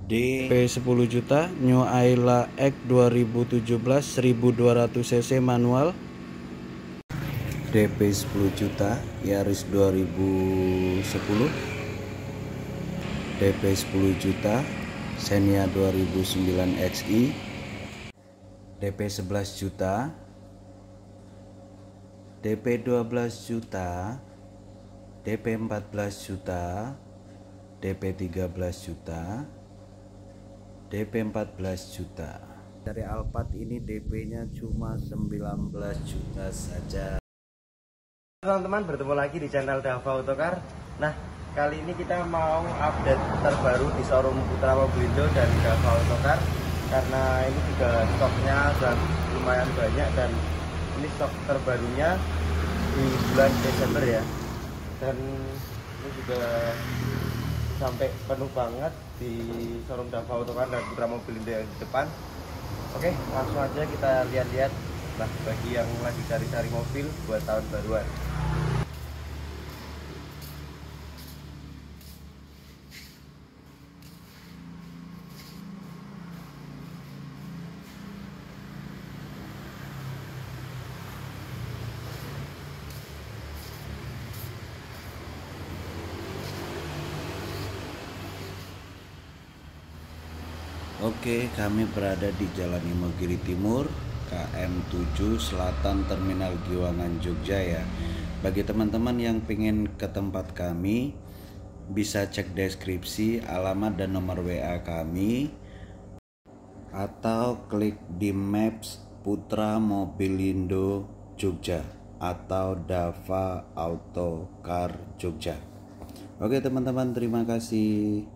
DP 10 juta, New Ayla X 2017 1200 cc manual. DP 10 juta, Yaris 2010. DP 10 juta, Xenia 2009 XI. DP 11 juta, DP 12 juta, DP 14 juta, DP 13 juta, DP 14 juta. Dari Alphard ini DP-nya cuma 19 juta saja. Teman-teman, bertemu lagi di channel Dava Autocar. Nah, kali ini kita mau update terbaru di showroom Putra Mobilindo dan Dava Autocar, karena ini juga stoknya sudah lumayan banyak dan ini stok terbarunya di bulan Desember ya. Dan ini juga sampai penuh banget di showroom Dava Autocar dan Putra Mobilindo yang di depan. Oke, langsung aja kita lihat-lihat lah bagi yang lagi cari-cari mobil buat tahun baruan. Oke, kami berada di Jalan Imogiri Timur, KM 7 Selatan Terminal Giwangan, Jogja ya. Bagi teman-teman yang pengen ke tempat kami, bisa cek deskripsi, alamat dan nomor WA kami, atau klik di Maps Putra Mobilindo Jogja atau Dava Autocar Jogja. Oke teman-teman, terima kasih.